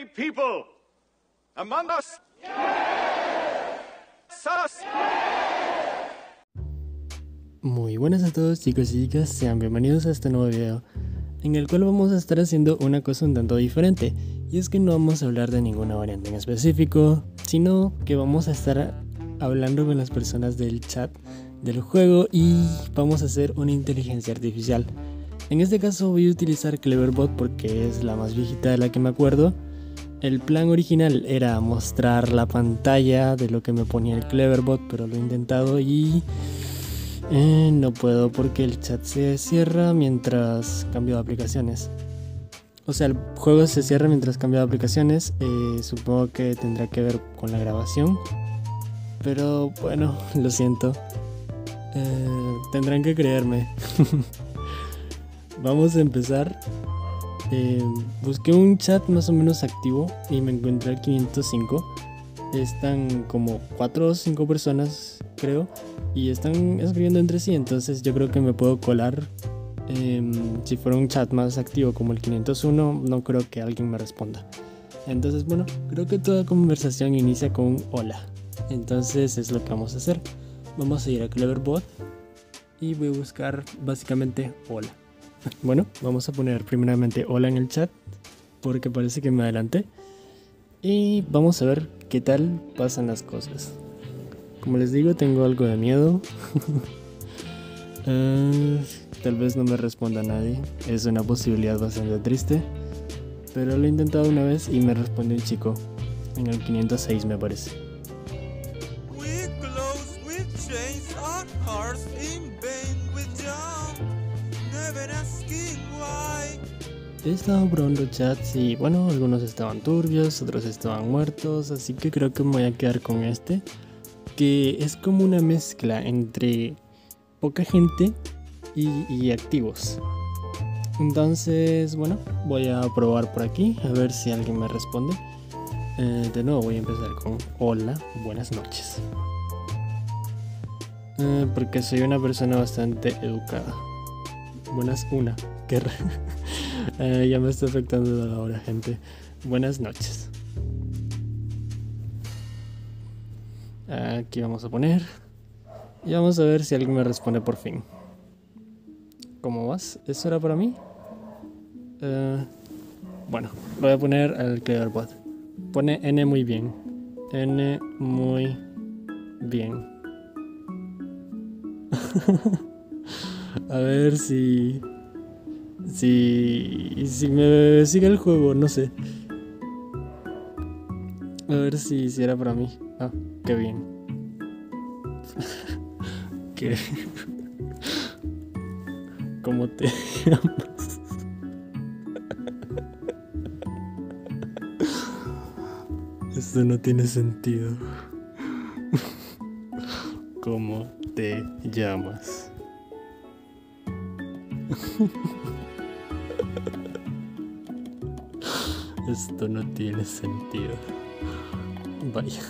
people among us? Sus. Muy buenas a todos, chicos y chicas, sean bienvenidos a este nuevo video en el cual vamos a estar haciendo una cosa un tanto diferente, y es que no vamos a hablar de ninguna variante en específico, sino que vamos a estar hablando con las personas del chat del juego y vamos a hacer una inteligencia artificial. En este caso voy a utilizar Cleverbot porque es la más viejita de la que me acuerdo. El plan original era mostrar la pantalla de lo que me ponía el Cleverbot, pero lo he intentado y no puedo porque el chat se cierra mientras cambio de aplicaciones. O sea, el juego se cierra mientras cambio de aplicaciones. Supongo que tendrá que ver con la grabación, pero bueno, lo siento. Tendrán que creerme. Vamos a empezar. Busqué un chat más o menos activo y me encontré al 505. Están como 4 o 5 personas, creo, y están escribiendo entre sí, entonces yo creo que me puedo colar. Si fuera un chat más activo como el 501, no creo que alguien me responda. Entonces, bueno, creo que toda conversación inicia con un hola. Entonces es lo que vamos a hacer. Vamos a ir a Cleverbot y voy a buscar básicamente hola. Bueno, vamos a poner primeramente hola en el chat porque parece que me adelanté. Y vamos a ver qué tal pasan las cosas. Como les digo, tengo algo de miedo. Tal vez no me responda nadie. Es una posibilidad bastante triste, pero lo he intentado una vez y me respondió un chico. En el 506 me parece. He estado probando chats y bueno, algunos estaban turbios, otros estaban muertos, así que creo que me voy a quedar con este, que es como una mezcla entre poca gente y activos. Entonces, bueno, voy a probar por aquí, a ver si alguien me responde. De nuevo voy a empezar con hola, buenas noches. Porque soy una persona bastante educada. Buenas una, qué ya me está afectando la hora, gente. Buenas noches. Aquí vamos a poner. Y vamos a ver si alguien me responde por fin. ¿Cómo vas? ¿Eso era para mí? Bueno, voy a poner al Cleverbot. Pone N muy bien. N muy bien. A ver si me sigue el juego, no sé. A ver si era para mí. Ah, qué bien. ¿Qué? ¿Cómo te llamas? Esto no tiene sentido. ¿Cómo te llamas? Esto no tiene sentido. Vaya.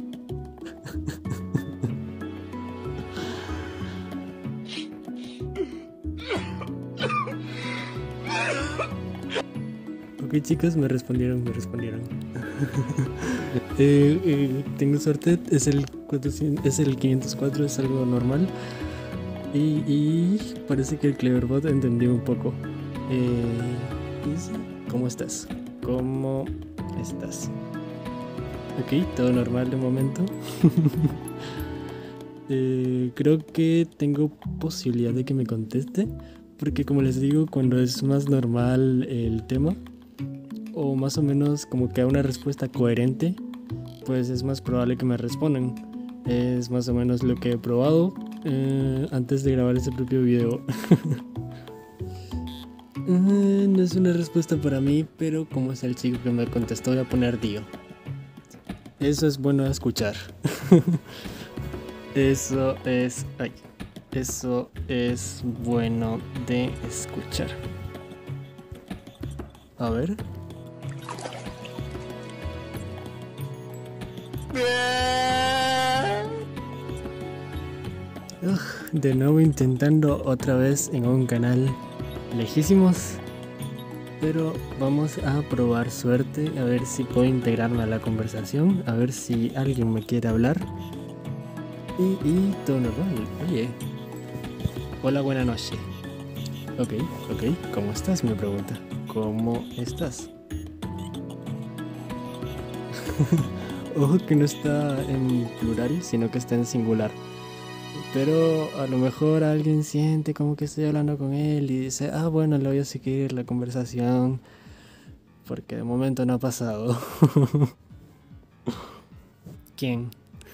Ok, chicos, me respondieron. Tengo suerte, es el 504, es algo normal. Y parece que el Cleverbot entendió un poco. ¿Cómo estás? ¿Cómo estás? Ok, todo normal de momento. Creo que tengo posibilidad de que me conteste, porque como les digo, cuando es más normal el tema, o más o menos como que una respuesta coherente, pues es más probable que me respondan. Es más o menos lo que he probado antes de grabar ese propio video. No es una respuesta para mí, pero como es el chico que me contestó, voy a poner Dio. Eso es bueno de escuchar. Eso es bueno de escuchar. A ver. De nuevo intentando otra vez en un canal lejísimos. Pero vamos a probar suerte, a ver si puedo integrarme a la conversación, a ver si alguien me quiere hablar. Y todo normal. Oye, hola, buena noche. Ok, ¿cómo estás? Me pregunta. ¿Cómo estás? Ojo que no está en plural, sino que está en singular. Pero a lo mejor alguien siente como que estoy hablando con él y dice, ah, bueno, le voy a seguir la conversación, porque de momento no ha pasado. ¿Quién?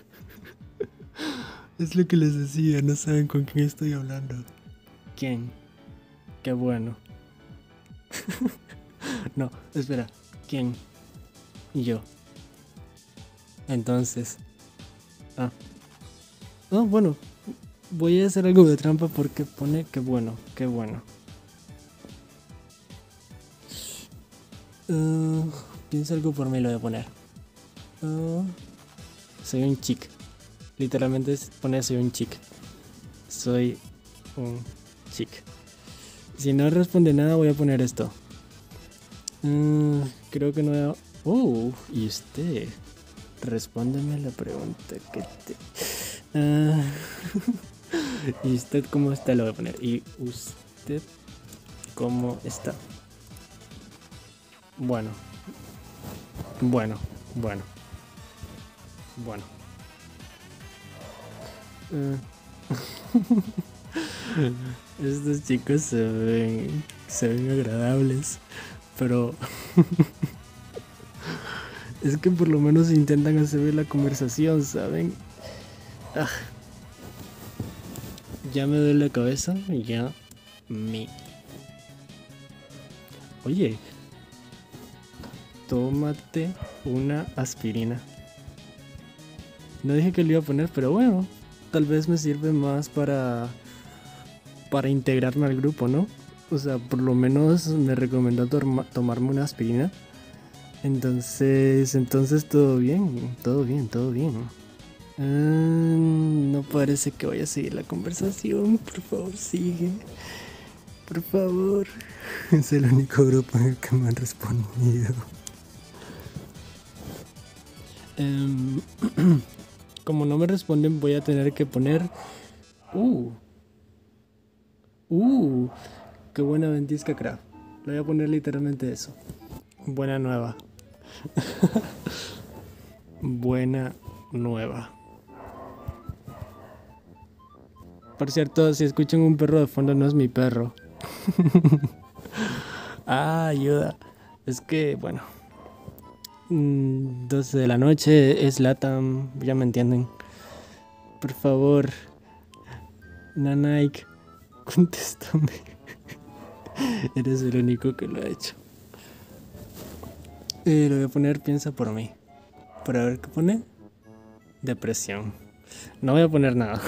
Es lo que les decía, no saben con quién estoy hablando. ¿Quién? Qué bueno. No, espera, ¿quién? Yo. Entonces. Ah. Oh, bueno, voy a hacer algo de trampa porque pone que bueno, qué bueno. Piensa algo por mí, lo voy a poner. Soy un chic. Literalmente pone soy un chic. Soy un chic. Si no responde nada, voy a poner esto. Creo que no. ¿Y usted? Respóndeme la pregunta que te. ¿Y usted cómo está? Lo voy a poner. ¿Y usted cómo está? Bueno. Bueno. Estos chicos se ven agradables, pero es que por lo menos intentan hacer la conversación, ¿saben? Ah, ya me duele la cabeza, ya me... Oye, tómate una aspirina. No dije que lo iba a poner, pero bueno, tal vez me sirve más para integrarme al grupo, ¿no? O sea, por lo menos me recomendó tomarme una aspirina. Entonces todo bien. No parece que vaya a seguir la conversación. Por favor, sigue. Por favor. Es el único grupo en el que me han respondido. Como no me responden, voy a tener que poner... qué buena ventisca craft. Le voy a poner literalmente eso. Buena nueva. Buena nueva. Por cierto, si escuchan un perro de fondo, no es mi perro. Ayuda. Es que, bueno. 12 de la noche es LATAM, ya me entienden. Por favor, Nanaik, contéstame. Eres el único que lo ha hecho. Lo voy a poner piensa por mí. Para ver qué pone. Depresión. No voy a poner nada.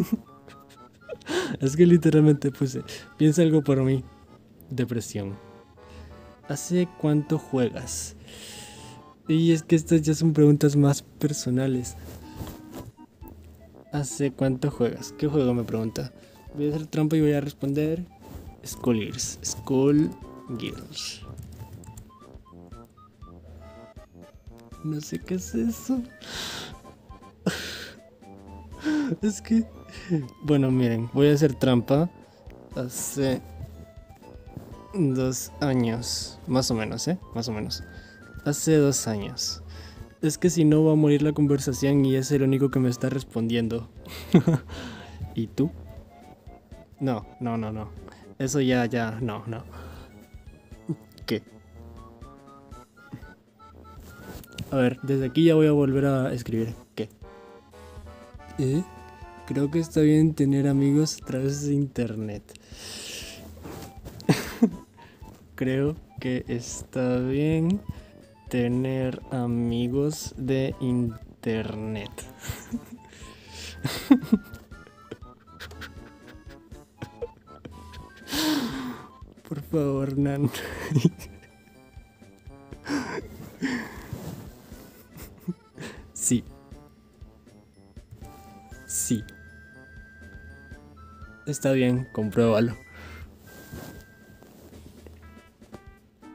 Es que literalmente puse piensa algo por mí. Depresión. ¿Hace cuánto juegas? Y es que estas ya son preguntas más personales. ¿Hace cuánto juegas? ¿Qué juego me pregunta? Voy a hacer trampa y voy a responder Skullgirls. Skullgirls. No sé qué es eso. Es que... Bueno, miren, voy a hacer trampa. Hace 2 años. Más o menos, Más o menos. Hace 2 años. Es que si no va a morir la conversación y es el único que me está respondiendo. ¿Y tú? No. Eso ya, no. ¿Qué? A ver, desde aquí ya voy a volver a escribir. ¿Qué? Creo que está bien tener amigos a través de internet. Creo que está bien tener amigos de internet. Por favor, Nan. Sí. Está bien, compruébalo.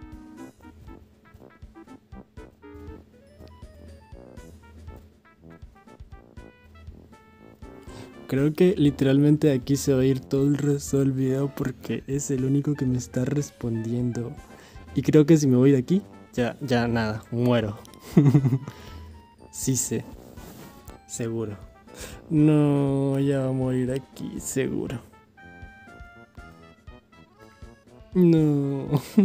Creo que literalmente aquí se va a ir todo el resto del video porque es el único que me está respondiendo. Y creo que si me voy de aquí, ya nada, muero. Sí sé, seguro. No, ya va a morir aquí, seguro. No.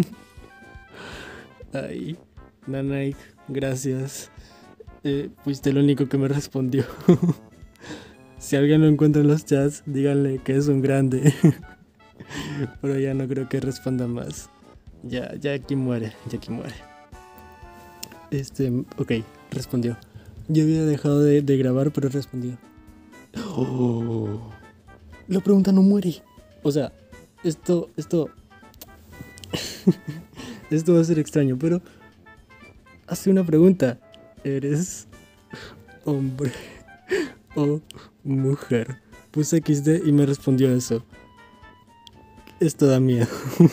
Ay, Nanaik, gracias. Fuiste el único que me respondió. Si alguien lo encuentra en los chats, díganle que es un grande. Pero ya no creo que responda más. Ya aquí muere, ya aquí muere. Ok, respondió. Yo había dejado de grabar, pero respondió. Oh, la pregunta no muere. O sea, esto va a ser extraño, pero hace una pregunta. ¿Eres hombre o mujer? Puse XD y me respondió eso. Esto da miedo.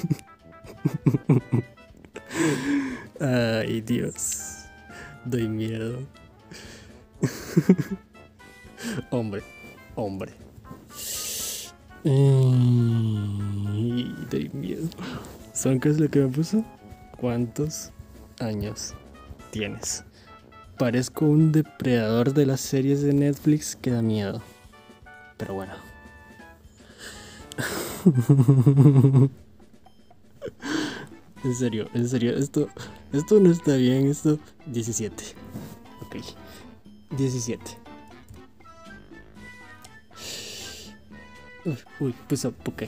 Ay, Dios. Doy miedo. Hombre. Doy miedo. ¿Saben qué es lo que me puso? ¿Cuántos años tienes? Parezco un depredador de las series de Netflix que da miedo. Pero bueno. En serio, esto no está bien, esto... 17. Ok. 17. Uy, puso Poké.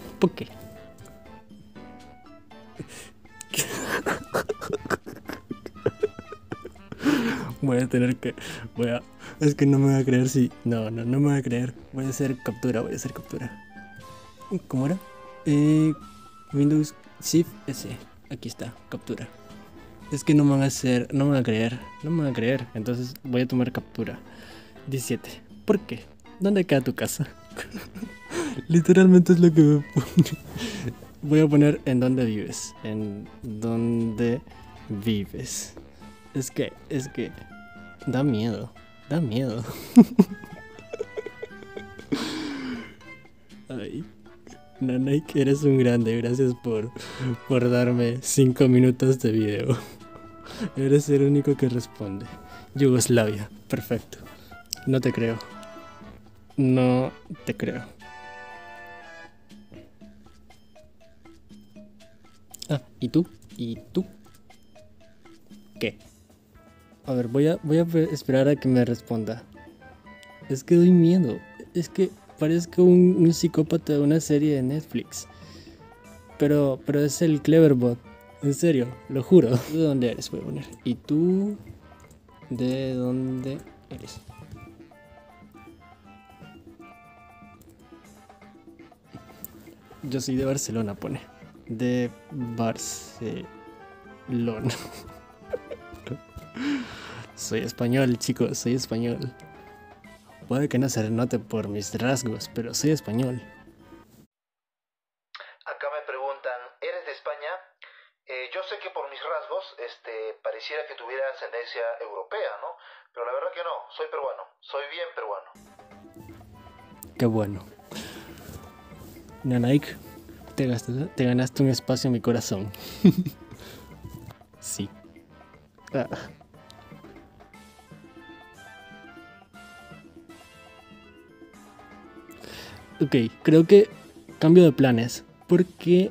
Es que no me voy a creer si... No me voy a creer. Voy a hacer captura. ¿Cómo era? Windows Shift S. Aquí está, captura. Es que no me van a creer. Entonces voy a tomar captura. 17. ¿Por qué? ¿Dónde queda tu casa? Literalmente es lo que me pone. Voy a poner en dónde vives. En dónde vives. Es que da miedo. Ay, Nanaik, eres un grande. Gracias por darme 5 minutos de video. Eres el único que responde. Yugoslavia, perfecto. No te creo. Ah, ¿y tú? ¿Qué? A ver, voy a esperar a que me responda. Es que doy miedo. Es que parezco un psicópata de una serie de Netflix. Pero es el Cleverbot. En serio, lo juro. ¿De dónde eres? Voy a poner. ¿Y tú? ¿De dónde eres? Yo soy de Barcelona, pone. De Barcelona. Soy español, chicos, soy español. Puede que no se note por mis rasgos, pero soy español. Acá me preguntan, ¿eres de España? Yo sé que por mis rasgos, pareciera que tuviera ascendencia europea, ¿no? Pero la verdad que no, soy peruano, soy bien peruano. Qué bueno. Nanaik, te ganaste un espacio en mi corazón. Sí. Ah. Ok, creo que cambio de planes. Porque...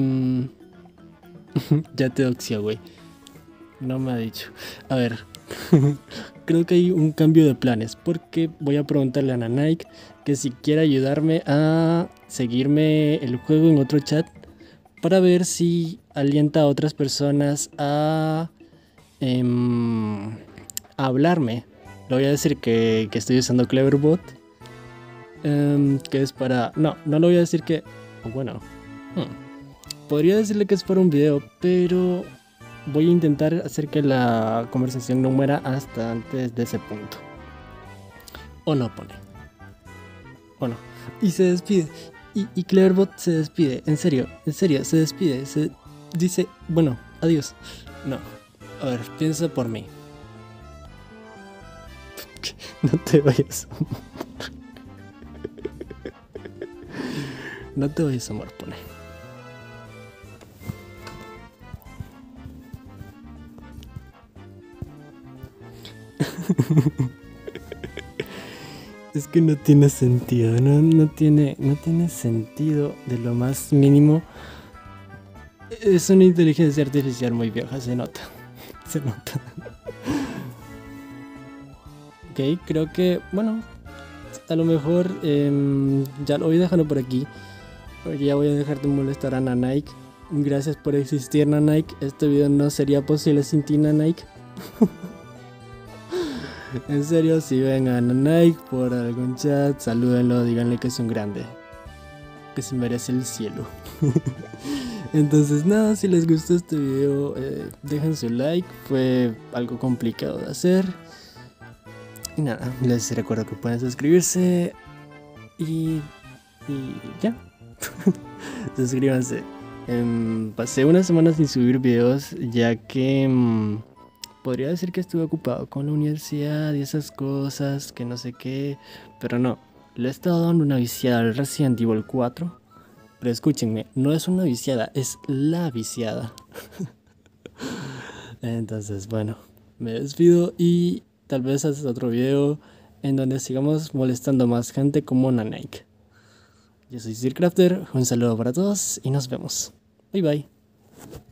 ya te doxio, güey. No me ha dicho. A ver. Creo que hay un cambio de planes. Porque voy a preguntarle a Nanaik que si quiere ayudarme a seguirme el juego en otro chat. Para ver si alienta a otras personas a hablarme. Le voy a decir que estoy usando Cleverbot. Que es para... No le voy a decir que... Bueno, podría decirle que es para un video, pero voy a intentar hacer que la conversación no muera hasta antes de ese punto. O no pone. O no. Y se despide. Y Cleverbot se despide. En serio, se despide. Se dice, bueno, adiós. No. A ver, piensa por mí. No te vayas. No te vayas a morponer. Es que no tiene sentido, no tiene sentido de lo más mínimo. Es una inteligencia artificial muy vieja, se nota. Se nota. Ok, creo que, bueno, a lo mejor ya lo voy dejando por aquí. Porque ya voy a dejar de molestar a Nanaik. Gracias por existir, Nanaik. Este video no sería posible sin ti, Nanaik. En serio, si ven a Nanaik por algún chat, salúdenlo, díganle que es un grande, que se merece el cielo. Entonces nada, si les gustó este video, dejen su like, fue algo complicado de hacer. Y nada, les recuerdo que pueden suscribirse y ya. Suscríbanse. Pasé una semana sin subir videos ya que podría decir que estuve ocupado con la universidad y esas cosas, que no sé qué, pero no, le he estado dando una viciada al Resident Evil 4. Pero escúchenme, no es una viciada, es la viciada. Entonces, bueno, me despido y tal vez haces otro video en donde sigamos molestando más gente como Nanaik. Yo soy Sir Crafter, un saludo para todos y nos vemos. Bye bye.